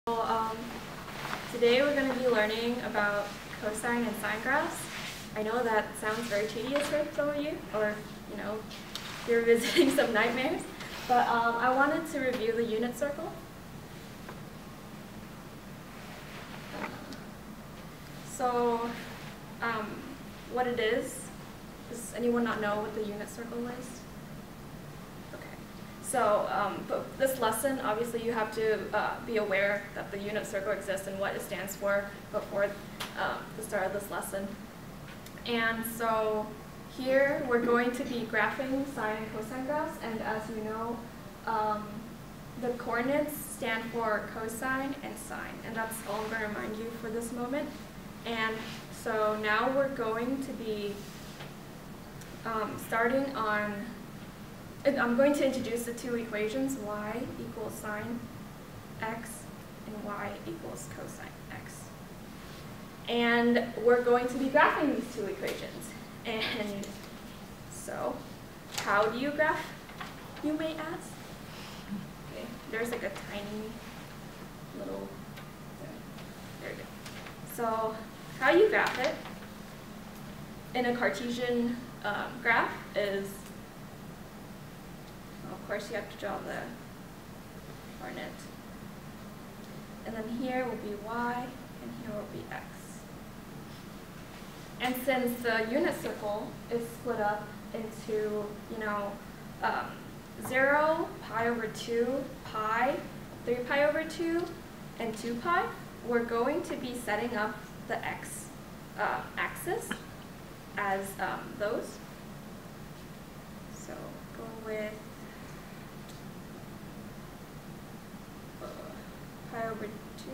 So, today we're going to be learning about cosine and sine graphs. I know that sounds very tedious for some of you, or you're visiting some nightmares, but I wanted to review the unit circle. So, what it is, does anyone not know what the unit circle is? So but this lesson, obviously you have to be aware that the unit circle exists and what it stands for before the start of this lesson. And so here we're going to be graphing sine and cosine graphs, and as you know, the coordinates stand for cosine and sine, and that's all I'm going to remind you for this moment. And so now we're going to be starting on I'm going to introduce the two equations, y equals sine x and y equals cosine x. And we're going to be graphing these two equations. And so, how do you graph, you may ask? Okay, there's like a tiny little, there we go. So, how you graph it in a Cartesian graph is, of course, you have to draw the coordinate. And then here will be y, and here will be x. And since the unit circle is split up into, 0, pi over 2, pi, 3 pi over 2, and 2 pi, we're going to be setting up the x axis as those. So go with pi over 2.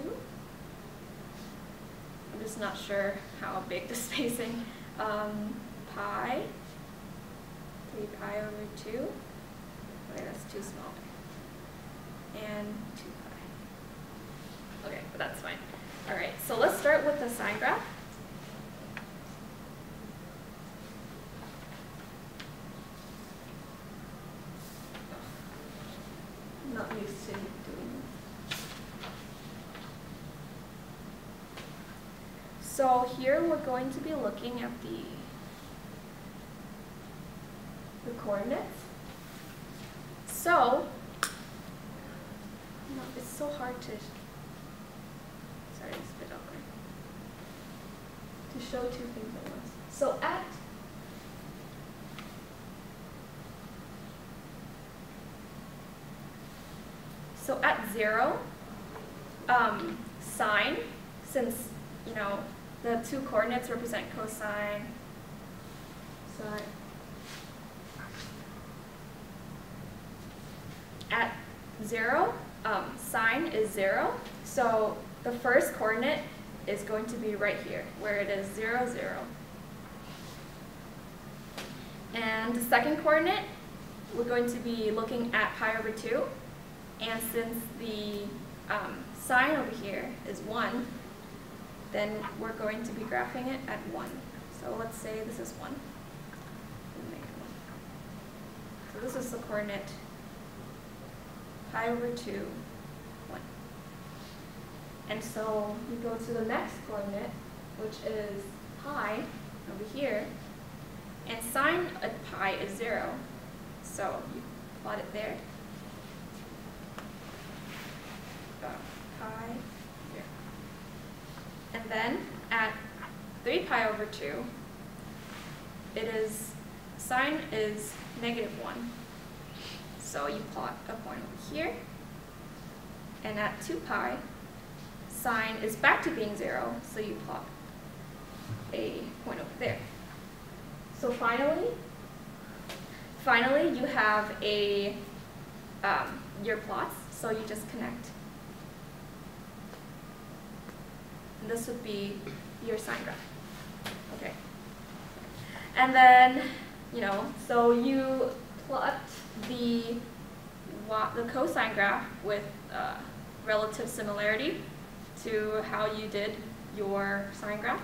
I'm just not sure how big the spacing. Pi, 3 pi over 2. Okay, that's too small. And 2 pi. Okay, but that's fine. All right, so let's start with the sine graph. I'm not used to doing this. So here we're going to be looking at the coordinates. So, it's so hard to, sorry, to spit out there, to show two things at once. So at 0, sine, since the two coordinates represent cosine, sine. At 0, sine is 0, so the first coordinate is going to be right here, where it is 0, 0. And the second coordinate, we're going to be looking at pi over 2, and since the sine over here is 1, then we're going to be graphing it at 1. So let's say this is 1. Make it 1. So this is the coordinate pi over 2, 1. And so you go to the next coordinate, which is pi over here, and sine of pi is 0. So you plot it there. Pi, 0. And then at 3 pi over 2, sine is -1. So you plot a point over here. And at 2 pi, sine is back to being 0, so you plot a point over there. So finally you have your plots, so you just connect. And this would be your sine graph. Okay. And then, so you plot the cosine graph with relative similarity to how you did your sine graph.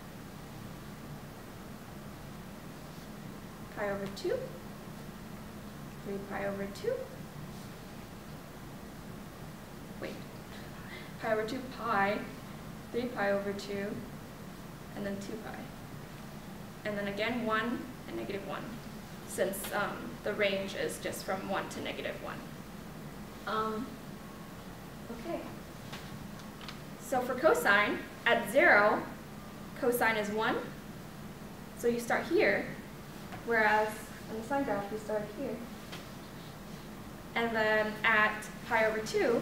Pi over 2, 3 pi over 2. Wait, pi over 2 pi, 3 pi over 2, and then 2 pi. And then again 1 and negative 1, since the range is just from 1 to negative 1. Okay. So for cosine, at 0, cosine is 1. So you start here, whereas on the sine graph you start here. And then at pi over 2,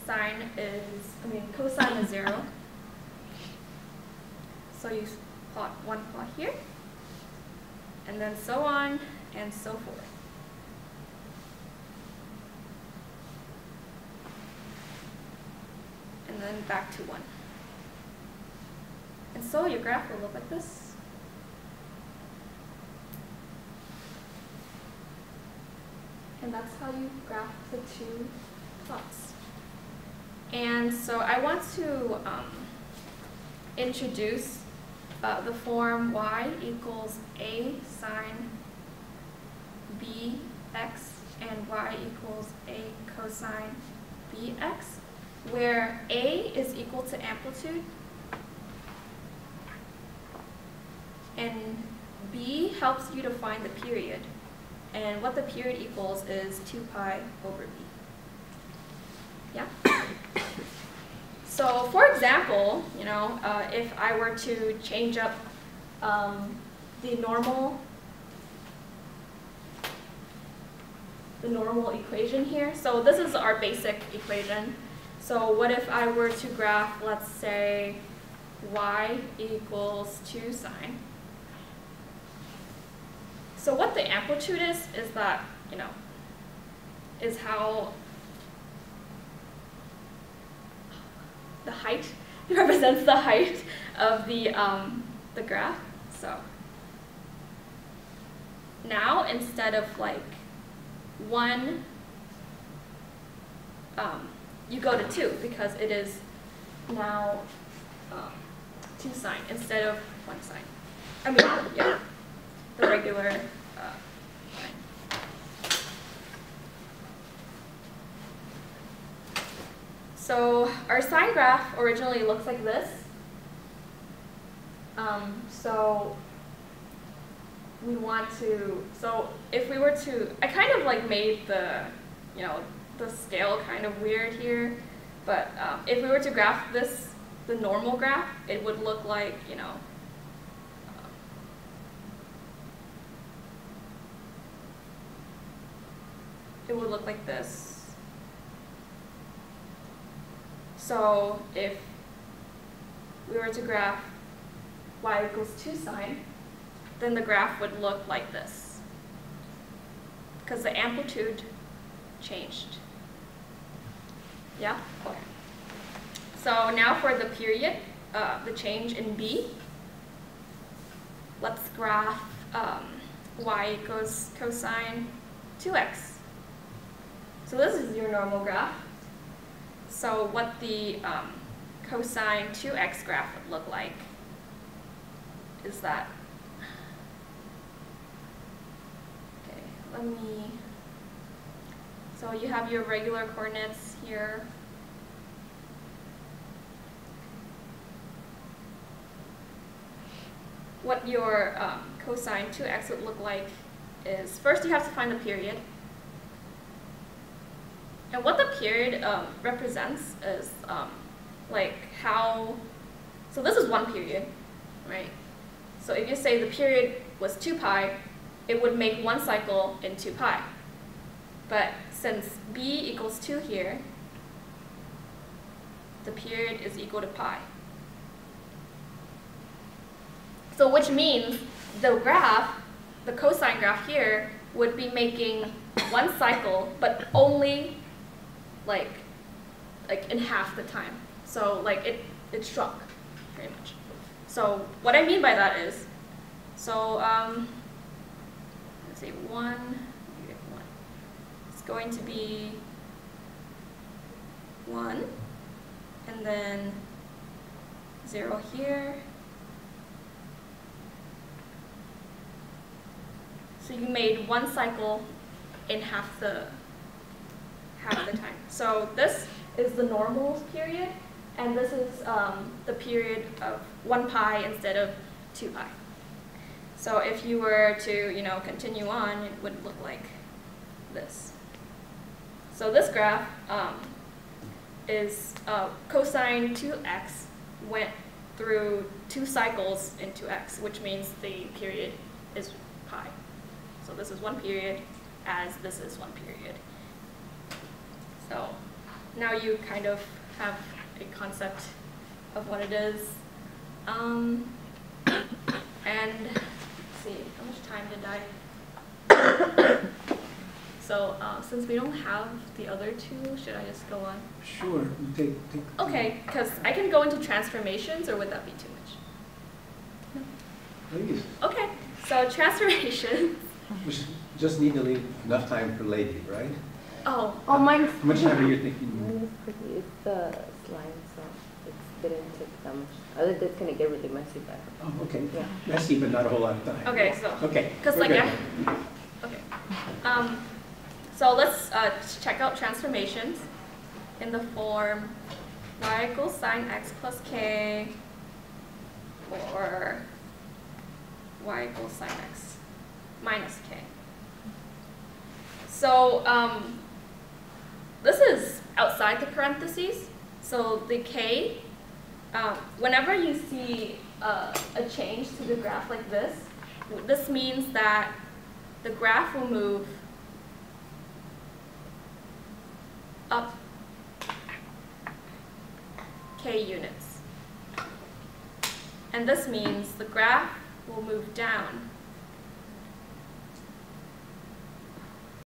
cosine is 0. So you plot one plot here, and then so on and so forth. And then back to 1. And so your graph will look like this. And that's how you graph the two plots. And so I want to introduce the form y equals a sine bx and y equals a cosine bx, where a is equal to amplitude and b helps you to find the period. And what the period equals is 2 pi over b. Yeah? So for example, if I were to change up the normal equation here, so this is our basic equation. So what if I were to graph, let's say, y equals 2 sine. So what the amplitude is that, is how the height represents the height of the graph. So now instead of like 1, you go to 2 because it is now 2 sine instead of 1 sine. Yeah, the regular line. So our sine graph originally looks like this. So we want to, so if we were to, I kind of like made the, the scale kind of weird here, but if we were to graph this, the normal graph, it would look like, it would look like this. So if we were to graph y equals 2 sine, then the graph would look like this, because the amplitude changed. Yeah? Okay. So now for the period, the change in b, let's graph y equals cosine 2x. So this is your normal graph. So what the cosine 2x graph would look like is that, so you have your regular coordinates here. What your cosine 2x would look like is, first you have to find the period. And what the period represents is like how, so this is one period, right? So if you say the period was 2 pi, it would make one cycle in 2 pi. But since b equals 2 here, the period is equal to pi. So which means the graph, the cosine graph here, would be making one cycle, but only like in half the time. So like it shrunk, pretty much. So what I mean by that is, so let's say 1, it's going to be 1, and then 0 here. So you made one cycle in half the time. So this is the normal period. And this is the period of 1 pi instead of 2 pi. So if you were to, continue on, it would look like this. So this graph is cosine 2x went through 2 cycles into x, which means the period is pi. So this is 1 period as this is 1 period. So now you kind of have a concept of what it is. And let's see, how much time did I? So since we don't have the other two, should I just go on? Sure. Take Okay, because I can go into transformations, or would that be too much? Please. Okay, so transformations. We just need to leave enough time for lady, right? Oh, Mine's How much time are you thinking? mine is pretty. It's the slime, so it didn't take that much. Other than it's gonna get really messy, but Oh, okay. yeah. Messy, but not a whole lot of time. okay, so. Okay. Because we're like, good. yeah. Okay. So let's check out transformations in the form y equals sine x plus k, or y equals sine x minus k. So this is outside the parentheses. So the k, whenever you see a change to the graph like this means that the graph will move up k units. And this means the graph will move down